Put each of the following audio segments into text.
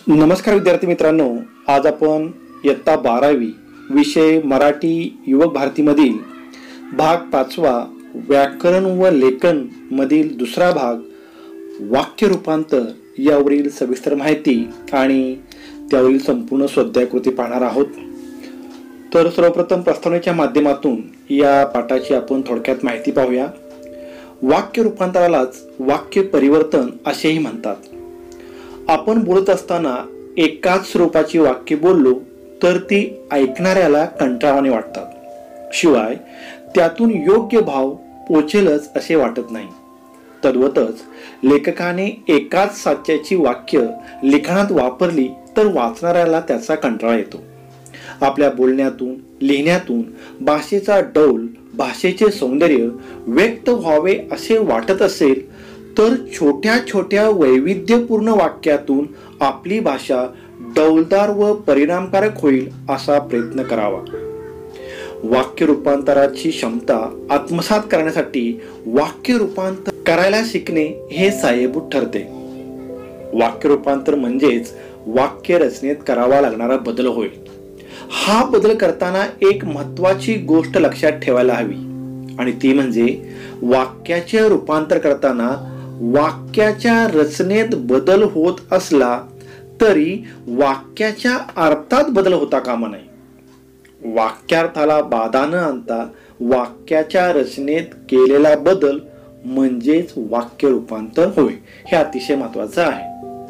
नमस्कार विद्यार्थी मित्रांनो, आज आपण इयत्ता 12वी विषय मराठी युवक भारतीमधील भाग 5वा व्याकरण व लेखन मधील दुसरा भाग वाक्य रूपांतर यावरील सविस्तर माहिती आणि त्यावरील संपूर्ण स्वाध्यायकृती पाहणार आहोत. तर सर्वप्रथम प्रस्तावनेच्या माध्यमातून या पाठाची आपण थोडक्यात माहिती पाहूया. वाक्य रूपांतरालाच वाक्य परिवर्तन असेही म्हणतात. आपण बोलत असताना एकाच स्वरूपाची वाक्य बोललो तर ती ऐकणाऱ्याला कंटाळवाणी वाटतात. शिवाय त्यातून योग्य भाव पोचेलच असे वाटत नाही. तद्वतच लेखकाने एकाच साच्याची वाक्य लिखाणात वापरली तर वाचणाऱ्याला त्याचा कंटाळा येतो. आपल्या बोलण्यातून लिहिण्यातून भाषेचा डौल, भाषेचे सौंदर्य व्यक्त व्हावे असे वाटत असेल तर छोट्या छोट्या वैविध्यपूर्ण वाक्यातून आपली भाषा डौलदार व परिणामकारक होईल असा प्रयत्न करावा. वाक्य रूपांतराची क्षमता आत्मसात करण्यासाठी वाक्य रूपांतर करायला शिकणे हे सहाय्यभूत ठरते. वाक्य रूपांतर म्हणजेच वाक्य रचनेत करावा लागणारा बदल होय. हा बदल करताना एक महत्वाची गोष्ट लक्षात ठेवायला हवी आणि ती म्हणजे वाक्याचे रूपांतर करताना वाक्याच्या रचनेत बदल होत असला तरी वाक्याच्या अर्थात बदल होता कामा नये. वाक्यार्थाला बाधा न आणता वाक्याच्या रचनेत केलेला बदल म्हणजेच वाक्य रूपांतर होय. हे अतिशय महत्वाचं आहे.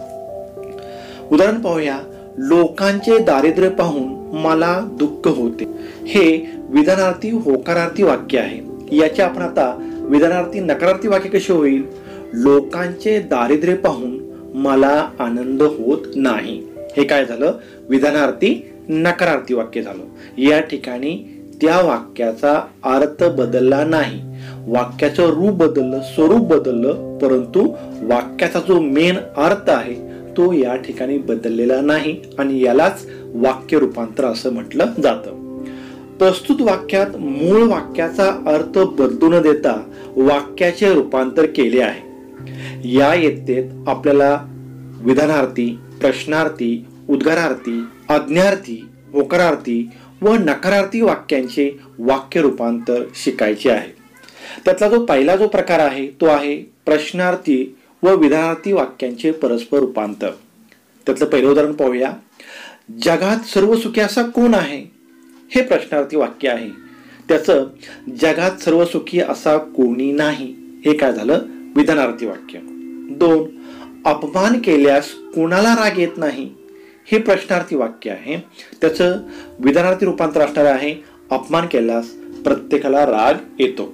उदाहरण पाहूया. लोकांचे दारिद्र्य पाहून मला दुःख होते. हे विधानार्थी होकारार्थी वाक्य आहे. याचे आपण आता विधानार्थी नकारार्थी वाक्य कसे होईल? लोकांचे दारिद्र्य पाहून मला आनंद होत नाही. हे काय झालं? विधानार्थी नकारार्थी वाक्य झालं. या ठिकाणी त्या वाक्याचा अर्थ बदलला नाही. वाक्याचं रूप बदललं, स्वरूप बदललं, परंतु वाक्याचा जो मेन अर्थ आहे तो या ठिकाणी बदललेला नाही आणि यालाच वाक्य रूपांतर असं म्हटलं जातं. प्रस्तुत वाक्यात मूळ वाक्याचा अर्थ बदलू न देता वाक्याचे रूपांतर केले आहे. या इयत्तेत आपल्याला विधानार्थी, प्रश्नार्थी, उद्गारार्थी, आज्ञार्थी, होकारार्थी व नकारार्थी वाक्यांचे वाक्य रूपांतर शिकायचे आहे. त्यातला जो पहिला जो प्रकार आहे तो आहे प्रश्नार्थी व विधानार्थी वाक्यांचे परस्पर रूपांतर. त्यातलं पहिलं उदाहरण पाहूया. जगात सर्व सुखी असा कोण आहे? हे प्रश्नार्थी वाक्य आहे. त्याचं जगात सर्व सुखी असा कोणी नाही हे काय झालं? विधानार्थी वाक्य. 2. अपमान केल्यास कोणाला राग येत नाही? हे प्रश्नार्थी वाक्य आहे. त्याचं विधानार्थी रूपांतर असणार आहे अपमान केल्यास प्रत्येकाला राग येतो.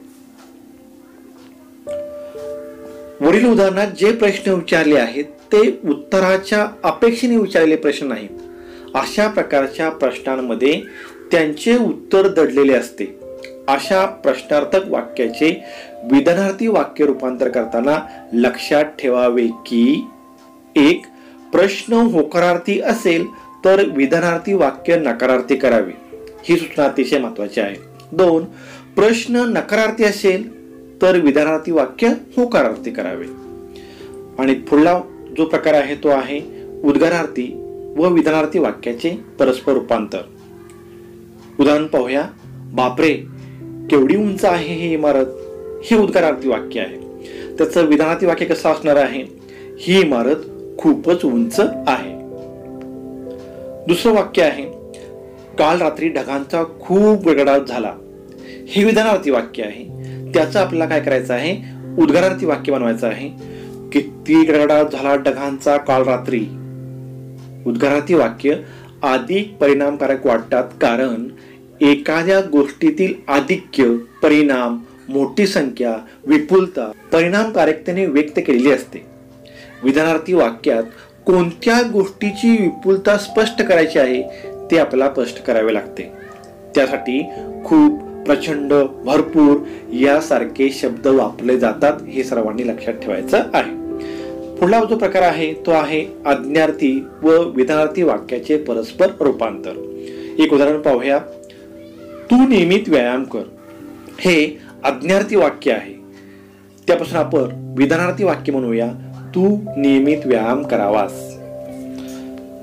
वरील उदाहरणात जे प्रश्न विचारले आहेत ते उत्तराच्या अपेक्षेने विचारलेले प्रश्न नाहीत. अशा प्रकारच्या प्रश्नांमध्ये त्यांचे उत्तर दडलेले असते. अशा प्रश्नार्थक वाक्याचे विधानार्थी वाक्य रूपांतर करताना लक्षात ठेवावे की 1. प्रश्न होकारार्थी असेल तर विधानार्थी वाक्य नकारार्थी करावे. ही सूचना अतिशय महत्वाची आहे. 2. प्रश्न नकारार्थी असेल तर विधानार्थी वाक्य होकारार्थी करावे. आणि पुढला जो प्रकार आहे तो आहे उद्गारार्थी व विधानार्थी वाक्याचे परस्पर रूपांतर. उदाहरण पाहूया. बापरे, केवढी उंच आहे ही इमारत. हे उद्गारार्थी वाक्य आहे. त्याचं विधानार्थी वाक्य कसं असणार आहे? ही इमारत खूपच उंच आहे. दुसरं वाक्य आहे काल रात्री ढगांचा खूप गडगडाट झाला. हे विधानार्थी वाक्य आहे. त्याचं आपल्याला काय करायचं आहे? उद्गारार्थी वाक्य बनवायचं आहे. किती गडगडाट झाला ढगांचा काल रात्री. उद्गारार्थी वाक्य अधिक परिणामकारक वाटतात कारण एखाद्या गोष्टीतील आधिक्य, परिणाम, मोठी संख्या, विपुलता परिणामकारकतेने व्यक्त केलेली असते. विधानार्थी वाक्यात कोणत्या गोष्टीची विपुलता स्पष्ट करायची आहे ते आपल्याला स्पष्ट करावे लागते. त्यासाठी खूप, प्रचंड, भरपूर यासारखे शब्द वापरले जातात. हे सर्वांनी लक्षात ठेवायचं आहे. पुढला जो प्रकार आहे तो आहे आज्ञार्थी व विधानार्थी वाक्याचे परस्पर रूपांतर. एक उदाहरण पाहूया. तू नियमित व्यायाम कर. हे आज्ञार्थी वाक्य आहे. त्यापासून आपण विधानार्थी वाक्य म्हणूया तू नियमित व्यायाम करावास.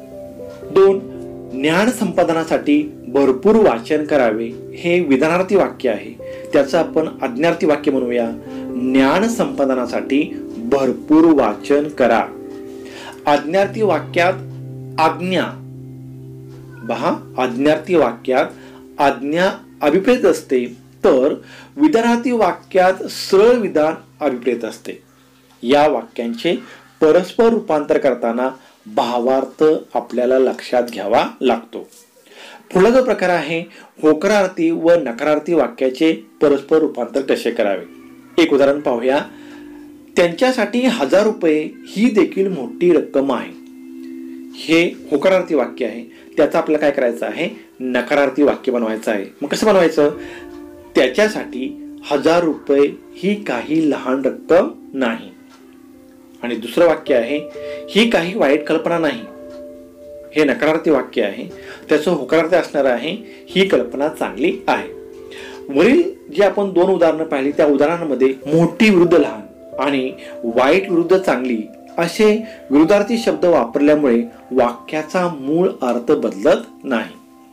2 ज्ञान संपादनासाठी भरपूर वाचन करावे हे विधानार्थी वाक्य आहे, त्याचं आपण आज्ञार्थी वाक्य म्हणूया. ज्ञान संपादनासाठी भरपूर वाचन करा. आज्ञार्थी वाक्यात आज्ञा पहा, आज्ञार्थी वाक्यात आज्ञा अभिप्रेत असते, तर विधानार्थी वाक्यात सरळ विधान अभिप्रेत असते. या वाक्यांचे परस्पर रूपांतर करताना भावार्थ आपल्याला लक्षात घ्यावा लागतो. पुढला जो प्रकार आहे होकारार्थी व नकारार्थी वाक्याचे परस्पर रूपांतर कसे करावे. एक उदाहरण पाहूया. त्यांच्यासाठी 1000 रुपये ही देखील मोठी रक्कम आहे. हे होकारार्थी वाक्य आहे, त्याचं आपल्याला काय करायचं आहे, नकारार्थी वाक्य बनवायचं आहे. मग कसं बनवायचं, त्याच्यासाठी 1000 रुपये ही काही लहान रक्कम नाही. आणि दुसरं वाक्य आहे ही काही वाईट कल्पना नाही. हे नकारार्थी वाक्य आहे, त्याचं होकारार्थी असणार आहे ही कल्पना चांगली आहे. वरील जे आपण 2 उदाहरणं पाहिली त्या उदाहरणांमध्ये मोठी विरुद्ध लहान आणि वाईट विरुद्ध चांगली असे विरुद्धार्थी शब्द वापरल्यामुळे वाक्याचा मूळ अर्थ बदलत नाही.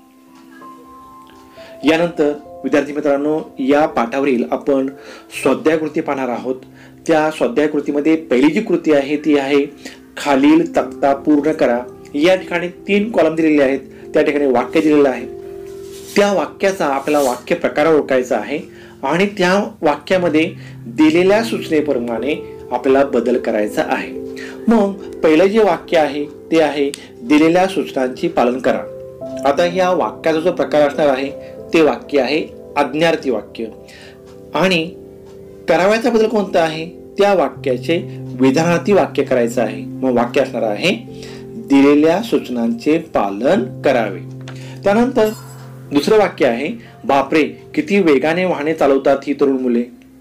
यानंतर विद्यार्थी मित्रांनो, या पाठावरील आपण स्वाध्याय कृती पाहणार आहोत. त्या स्वाध्याय कृतीमध्ये पहिली जी कृती आहे ती आहे खालील तक्ता पूर्ण करा. या ठिकाणी 3 कॉलम दिलेले आहेत, त्या ठिकाणी वाक्य दिलेलं आहे. त्या वाक्याचा आपल्याला वाक्य प्रकार ओळखायचा आहे आणि त्या वाक्यामध्ये दिलेल्या सूचनेप्रमाणे आपल्याला बदल करायचा आहे. मग पहिलं जे वाक्य आहे ते आहे दिलेल्या सूचनांची पालन करा. आता या वाक्याचा जो प्रकार असणार आहे ते वाक्य आहे आज्ञार्थी वाक्य आणि करावयाचा बदल कोणता आहे, त्या वाक्याचे विधानार्थी वाक्य करायचं आहे. मग वाक्य असणार आहे दिलेल्या सूचनांचे पालन करावे. त्यानंतर दुसरं वाक्य आहे बापरे किती वेगाने वाहने चालवतात ही तरुण मुले.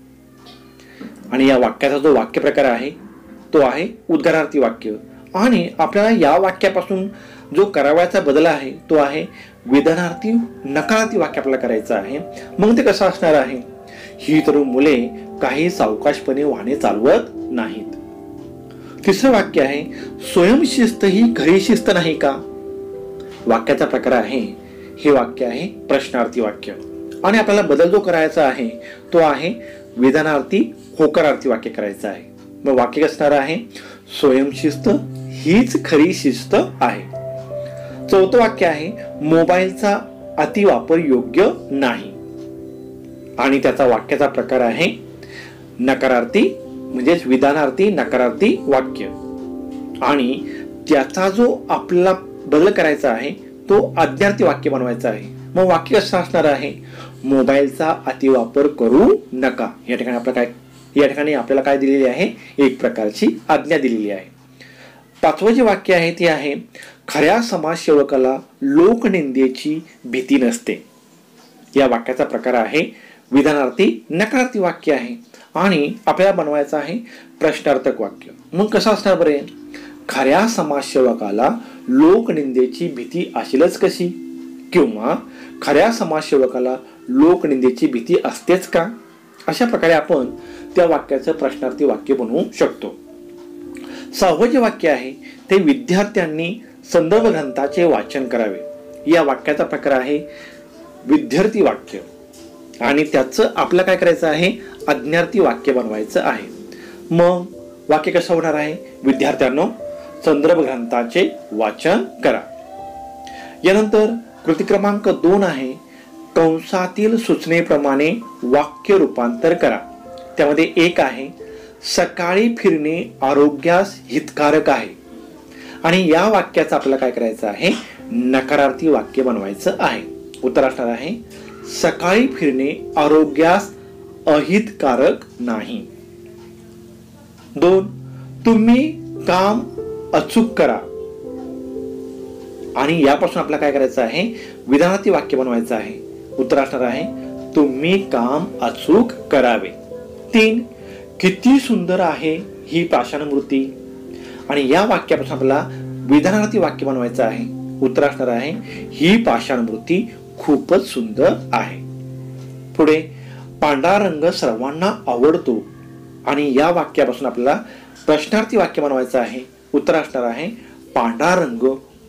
आणि या वाक्याचा जो वाक्य प्रकार आहे तो आहे उद्गारार्थी वाक्य आणि आपल्याला या वाक्यापासून जो करावयाचा बदल आहे तो आहे विधानार्थी नकारार्थी वाक्य आपल्याला करायचं आहे. मग ते कसं असणार आहे, ही तरुण मुले काही सावकाशपणे वाहने चालवत नाहीत. तिसरं वाक्य आहे स्वयंशिस्त ही खरी शिस्त नाही का. वाक्याचा प्रकार आहे हे वाक्य आहे प्रश्नार्थी वाक्य आणि आपल्याला बदल जो करायचा आहे तो आहे विधानार्थी होकारार्थी वाक्य करायचं आहे. मग वाक्य असणार आहे स्वयंशिस्त हीच खरी शिस्त आहे. चौथं वाक्य आहे मोबाईलचा अतिवापर योग्य नाही आणि त्याचा वाक्याचा प्रकार आहे नकारार्थी म्हणजेच विधानार्थी नकारार्थी वाक्य आणि त्याचा जो आपल्याला बदल करायचा आहे तो आज्ञार्थी वाक्य बनवायचा आहे. मग वाक्य कसं असणार आहे मोबाईलचा अतिवापर करू नका. या ठिकाणी आपल्याला काय दिलेली आहे, एक प्रकारची आज्ञा दिलेली आहे. 5वं जे वाक्य आहे ते आहे खऱ्या समाजसेवकाला लोकनिंदेची भीती नसते. या वाक्याचा प्रकार आहे विधानार्थी नकारार्थी वाक्य आहे आणि आपल्याला बनवायचं आहे प्रश्नार्थक वाक्य. मग कसं असणार बरे, खऱ्या समाजसेवकाला लोकनिंदेची भीती असेलच कशी किंवा खऱ्या समाजसेवकाला लोकनिंदेची भीती असतेच का. अशा प्रकारे आपण त्या वाक्याचं प्रश्नार्थी वाक्य बनवू शकतो. 6वं जे वाक्य आहे ते विद्यार्थ्यांनी संदर्भ ग्रंथाचे वाचन करावे. या वाक्याचा प्रकार आहे विद्यार्थी वाक्य आणि त्याचं आपल्याला काय करायचं आहे आज्ञार्थी वाक्य बनवायचं आहे. मग वाक्य कसं होणार आहे, विद्यार्थ्यांनो संदर्भ ग्रंथाचे वाचन करा. यानंतर कृती क्रमांक 2 आहे कंसातील सूचनेप्रमाणे वाक्य रूपांतर करा. त्यामध्ये 1 आहे सकाळी फिरणे आरोग्यास हितकारक आहे आणि या वाक्याचं आपल्याला काय करायचं आहे नकारार्थी वाक्य बनवायचं आहे. उत्तर असणार आहे सकाळी फिरणे आरोग्यास अहितकारक नाही. 2 तुम्ही काम अचूक करा आणि यापासून आपल्याला काय करायचं आहे विधानार्थी वाक्य बनवायचं आहे. उत्तर असणार आहे तुम्ही काम अचूक करावे. 3 किती सुंदर आहे ही पाषाणमूर्ती आणि या वाक्यापासून आपल्याला विधानार्थी वाक्य बनवायचं आहे. उत्तर असणार आहे ही पाषाणमूर्ती खूपच सुंदर आहे. पुढे पांढरा रंग सर्वांना आवडतो आणि या वाक्यापासून आपल्याला प्रश्नार्थी वाक्य बनवायचं आहे. उत्तर असणार आहे पांढरा रंग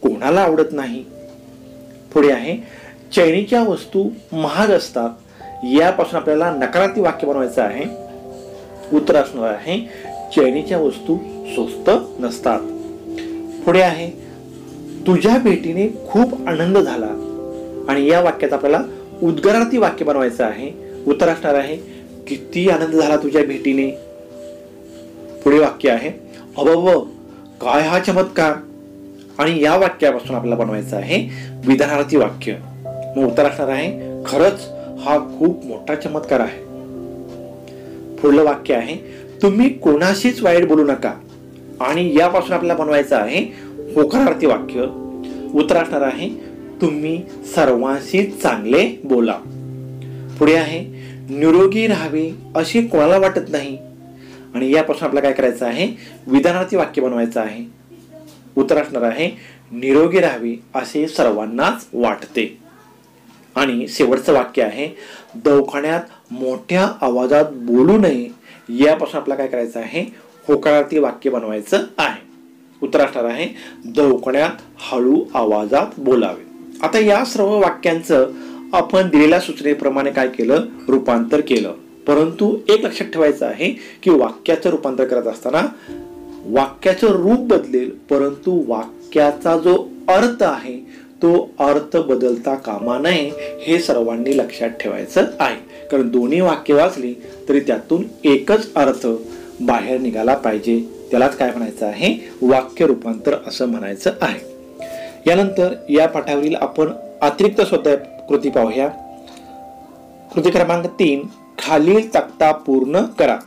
कोणाला आवडत नाही? पुढे आहे चैनीच्या वस्तू महाग असतात. यापासून आपल्याला नकारार्थी वाक्य बनवायचं आहे. उत्तर असणार आहे चैनीच्या वस्तू स्वस्त नसतात. पुढे आहे तुझ्या भेटीने खूप आनंद झाला. आणि या वाक्यात आपल्याला उद्गारार्थी वाक्य बनवायचं आहे. उत्तर असणार आहे किती आनंद झाला तुझ्या भेटीने. पुढे वाक्य आहे अबब काय हा चमत्कार. आणि या वाक्यापासून आपल्याला बनवायचं आहे विधानार्थी वाक्य. मग उत्तर असणार आहे खरंच हा खूप मोठा चमत्कार आहे. पुढलं वाक्य आहे तुम्ही कोणाशीच वाईट बोलू नका. आणि यापासून आपल्याला बनवायचं आहे होकारार्थी वाक्य. उत्तर असणार आहे तुम्ही सर्वांशी चांगले बोला. पुढे आहे निरोगी राहावे असे कोणाला वाटत नाही. आणि यापासून आपल्याला काय करायचं आहे विधानार्थी वाक्य बनवायचं आहे. उत्तर असणार आहे निरोगी राहावे असे सर्वांनाच वाटते. आणि शेवटचं वाक्य आहे दवाखान्यात मोठ्या आवाजात बोलू नये. यापासून आपल्याला काय करायचं आहे होकारार्थी वाक्य बनवायचं आहे. उत्तर असणार आहे दवाखान्यात हळू आवाजात बोलावे. आता या सर्व वाक्यांचं आपण दिलेल्या सूचनेप्रमाणे काय केलं रूपांतर केलं. परंतु एक लक्षात ठेवायचं आहे की वाक्याचं रूपांतर करत असताना वाक्याचं रूप बदलेल परंतु वाक्याचा जो अर्थ आहे तो अर्थ बदलता कामा नये हे सर्वांनी लक्षात ठेवायचं आहे. कारण दोन्ही वाक्य वाचली तरी त्यातून एकच अर्थ बाहेर निघाला पाहिजे. त्यालाच काय म्हणायचं आहे वाक्य रूपांतर असं म्हणायचं आहे. यानंतर या पाठावरील आपण अतिरिक्त स्वाध्याय कृती पाहूया. कृती क्रमांक 3 खालील तक्ता पूर्ण करा.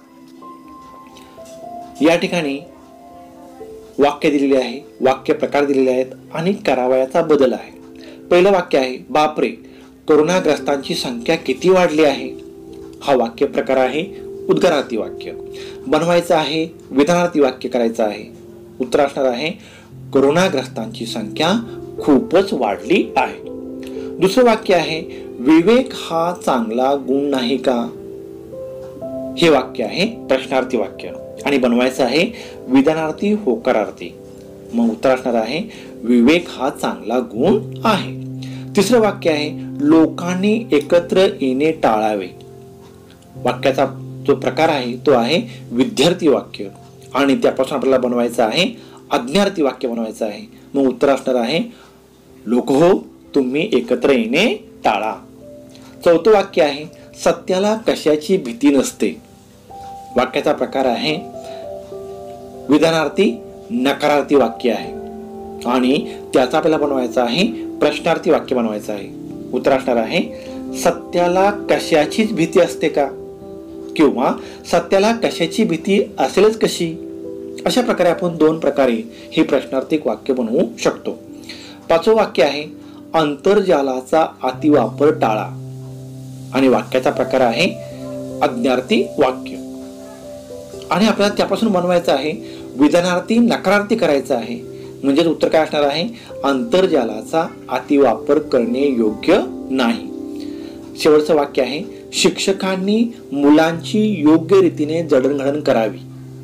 या ठिकाणी वाक्य दिलेले आहे, वाक्य प्रकार दिलेले आहेत आणि करावयाचा बदल आहे. पहिलं वाक्य आहे बापरे कोरोनाग्रस्तांची संख्या किती वाढली आहे. हा वाक्य प्रकार आहे उद्गारार्थी वाक्य. बनवायचं आहे विधानार्थी वाक्य करायचं आहे. उत्तर असणार आहे कोरोनाग्रस्तांची संख्या खूपच वाढली आहे. दुसरं वाक्य आहे विवेक हा चांगला गुण नाही का. हे वाक्य आहे प्रश्नार्थी वाक्य आणि बनवायचं आहे विधानार्थी होकारार्थी. मग उत्तर असणार आहे विवेक हा चांगला गुण आहे. तिसरं वाक्य आहे लोकांनी एकत्र येणे टाळावे. वाक्याचा जो प्रकार आहे तो आहे विद्यार्थी वाक्य आणि त्यापासून आपल्याला बनवायचं आहे आज्ञार्थी वाक्य बनवायचं आहे. मग उत्तर असणार आहे लोक हो तुम्ही एकत्र येणे टाळा. चौथं वाक्य आहे सत्याला कशाची भीती नसते. वाक्याचा प्रकार आहे विधानार्थी नकारार्थी वाक्य आहे आणि त्याचा आपल्याला बनवायचा आहे प्रश्नार्थी वाक्य बनवायचं आहे. उत्तर असणार आहे सत्याला कशाचीच भीती असते का किंवा सत्याला कशाची भीती असेलच कशी. अशा प्रकारे आपण दोन प्रकारे हे प्रश्नार्थी वाक्य बनवू शकतो. पाचवं वाक्य आहे आंतरजालाचा अतिवापर टाळा आणि वाक्याचा प्रकार आहे आज्ञार्थी वाक्य आणि आपल्याला त्यापासून बनवायचं आहे विधानार्थी नकारार्थी करायचं आहे. म्हणजेच उत्तर काय असणार आहे आंतरजालाचा अतिवापर करणे योग्य नाही. शेवटचं वाक्य आहे शिक्षकांनी मुलांची योग्य रीतीने जडणघडण करावी.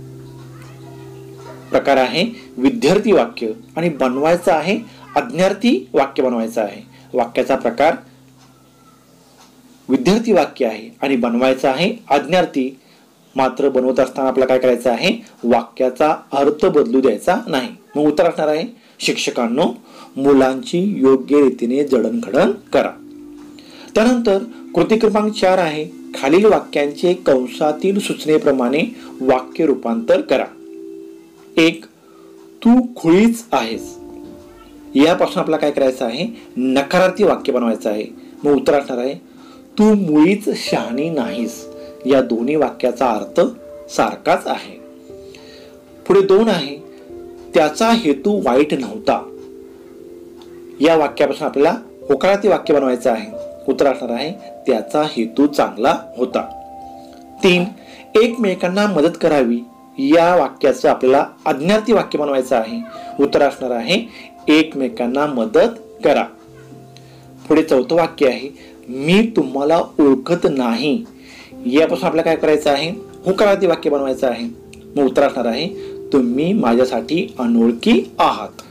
प्रकार आहे विद्यार्थी वाक्य आणि बनवायचं आहे आज्ञार्थी वाक्य बनवायचं आहे. वाक्याचा प्रकार विद्यार्थी वाक्य आहे आणि बनवायचं आहे आज्ञार्थी. मात्र बनवत असताना आपल्याला काय करायचं आहे वाक्याचा अर्थ बदलू द्यायचा नाही. मग उत्तर असणार आहे शिक्षकांनो मुलांची योग्य रीतीने जडणघडण करा. त्यानंतर कृती क्रमांक 4 आहे खालील वाक्यांचे कंसातील सूचनेप्रमाणे वाक्य रूपांतर करा. 1 तू खुळीच आहेस. यापासून आपल्याला काय करायचं आहे नकारार्थी वाक्य बनवायचं आहे. मग उत्तर असणार आहे तू मुळीच शहाणी नाहीस. या दोन्ही वाक्याचा अर्थ सारखाच आहे. पुढे 2 आहे त्याचा हेतू वाईट नव्हता. या वाक्यापासून आपल्याला होकारार्थी वाक्य बनवायचं आहे. उत्तर असणार आहे त्याचा हेतू चांगला होता. 3 एकमेकांना मदत करावी. या वाक्याचं आपल्याला आज्ञार्थी वाक्य बनवायचं आहे. उत्तर असणार आहे एकमेकांना मदत करा. पुढे 4थं वाक्य आहे मी तुम्हाला ओळखत नाही. यापासून आपल्याला काय करायचं आहे होकारार्थी वाक्य बनवायचं आहे. मग उत्तर असणार आहे तुम्ही माझ्यासाठी अनोळखी आहात.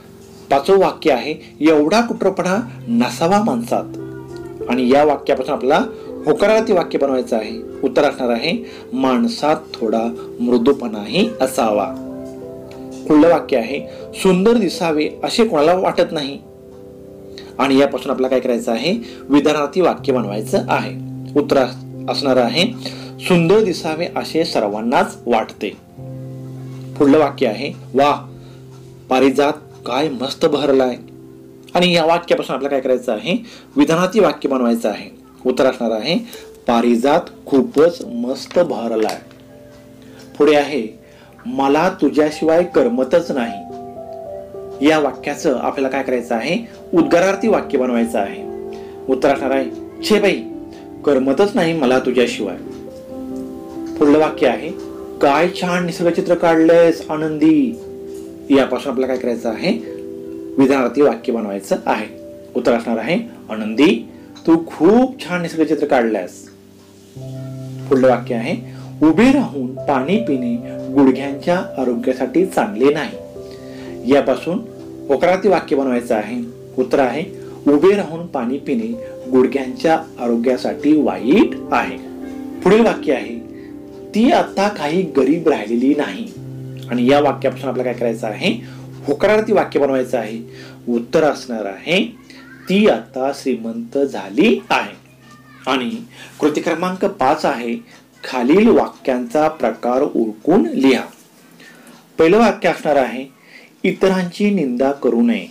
पाचवं वाक्य आहे, एवढा कुटरपणा नसावा माणसात. आणि या वाक्यापासून आपल्याला होकारार्थी वाक्य बनवायचं आहे. उत्तर असणार आहे, माणसात थोडा मृदूपणाही असावा. पुढलं वाक्य आहे, सुंदर दिसावे असे कोणाला वाटत नाही. आणि यापासून आपल्याला काय करायचं आहे, विधानार्थी वाक्य बनवायचं आहे. उत्तर असणार आहे, सुंदर दिसावे असे सर्वांनाच वाटते. पुढलं वाक्य आहे, वा पारिजात काय मस्त बहरलाय. आणि या वाक्यापासून आपल्याला काय करायचं आहे, विधानार्थी वाक्य बनवायचं आहे. उत्तर असणार आहे, पारिजात खूपच मस्त बहरलाय. पुढे आहे, मला तुझ्याशिवाय करमतच नाही. या वाक्याचं आपल्याला काय करायचं आहे, उद्गारार्थी वाक्य बनवायचं आहे. उत्तर असणार आहे, छे बाई करमतच नाही मला तुझ्याशिवाय. पुढलं वाक्य आहे, काय छान निसर्गचित्र काढलंयस आनंदी. यापासून आपल्याला काय करायचं आहे, विधानार्थी वाक्य बनवायचं आहे. उत्तर असणार आहे, आनंदी तू खूप छान निसर्गचित्र काढलंयस. पुढलं वाक्य आहे, उभे राहून पाणी पिणे गुडघ्यांच्या आरोग्यासाठी चांगले नाही. यापासून होकारार्थी वाक्य बनवायचं आहे. उत्तर आहे, उभे राहून पाणी पिणे गुडघ्यांच्या आरोग्यासाठी वाईट आहे. पुढील वाक्य आहे, ती आता काही गरीब राहिलेली नाही. आणि या वाक्यापासून आपल्याला काय करायचं आहे, होकारार्थी वाक्य बनवायचं आहे. उत्तर असणार आहे, ती आता श्रीमंत झाली आहे. आणि कृती क्रमांक 5 आहे, खालील वाक्यांचा प्रकार ओळखून लिहा. पहिलं वाक्य असणार आहे, इतरांची निंदा करू नये.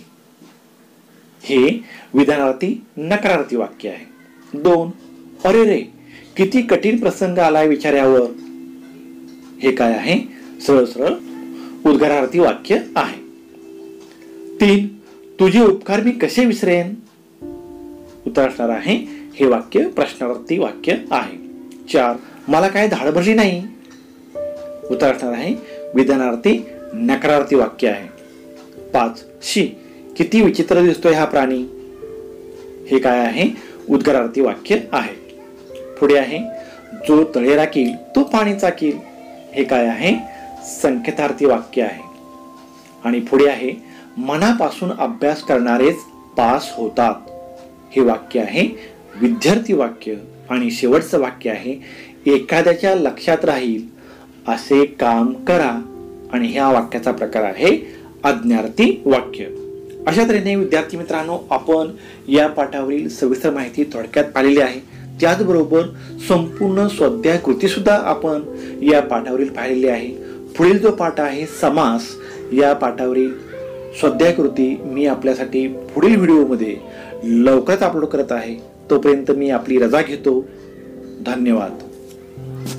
हे विधानार्थी नकारार्थी वाक्य आहे. 2, अरे रे किती कठीण प्रसंग आलाय विचारावर. हे काय आहे, सरळ सरळ उद्गारार्थी वाक्य आहे. 3, तुझे उपकार मी कसे विसरेन. उत्तर असणार आहे, हे वाक्य प्रश्नार्थी वाक्य आहे. 4, मला काय धाड भरली नाही. उत्तर असणार आहे, विधानार्थी नकारार्थी वाक्य आहे. 5, शी किती विचित्र दिसतोय हा प्राणी. हे काय आहे, उद्गारार्थी वाक्य आहे. पुढे आहे, जो तळे राखील तो पाणी चाकील. हे काय आहे, संकेतार्थी वाक्य आहे. आणि पुढे आहे, मनापासून अभ्यास करणारेच पास होतात. हे वाक्य आहे विद्यार्थी वाक्य. आणि शेवटचं वाक्य आहे, एखाद्याच्या लक्षात राहील असे काम करा. आणि ह्या वाक्याचा प्रकार आहे आज्ञार्थी वाक्य. अशा तऱ्हेने विद्यार्थी मित्रांनो, आपण या पाठावरील सविस्तर माहिती थोडक्यात पाहिलेली आहे. त्याचबरोबर संपूर्ण स्वाध्याय कृती सुद्धा आपण या पाठावरील पाहिलेली आहे. पुढील जो पाठ आहे समास, या पाठावरील स्वाध्याय कृती मी आपल्यासाठी पुढील व्हिडिओमध्ये लवकरच अपलोड करत आहे. तोपर्यंत मी आपली रजा घेतो. धन्यवाद.